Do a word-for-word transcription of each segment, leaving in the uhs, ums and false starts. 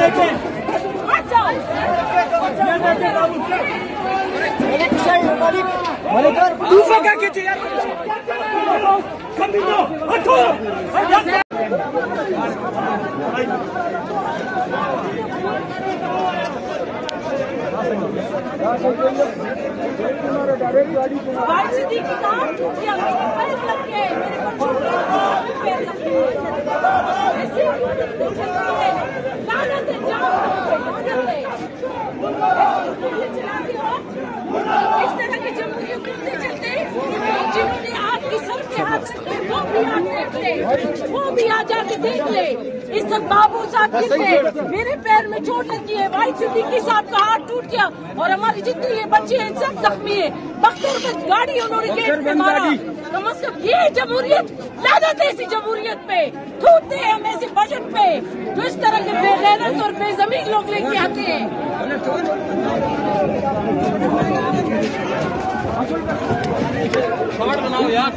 दूसरा क्या कीजिए यार इस तरह की जमहूरियत करते चलते जिन्होंने आपकी सर पे हाथ रखे वो भी आ देख ले, वो भी आ जाके देख ले। इस बाबू साहब गिरते, मेरे पैर में चोट लगी है, भाई सिद्दीकी साहब का हाथ टूट गया और हमारी जितनी ये बच्चे हैं सब जख्मी है। बख्तर में गाड़ी उन्होंने गेट पे मारा। कम से कम ये जमहूरियत लानत है, ऐसी जमहूरियत पे थूकते हैं हम ऐसे बजट पे जो इस तरह के बेगैरत और बेजमीन लोग लेके आते हैं। शॉट बनाओ यार।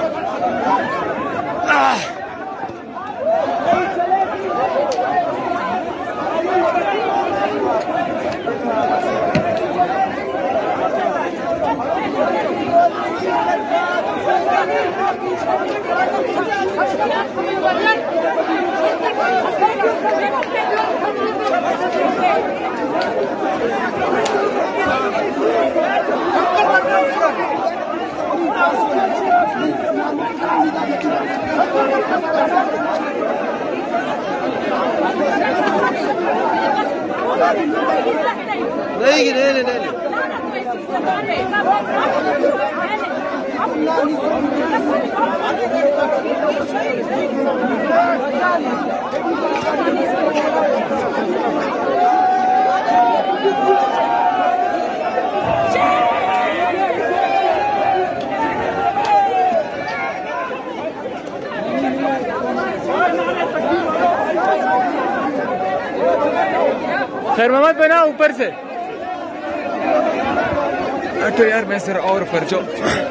नहीं नहीं नहीं नहीं खैर मोहम्मद पे ना ऊपर से। तो यार मैं सर और ऊपर जो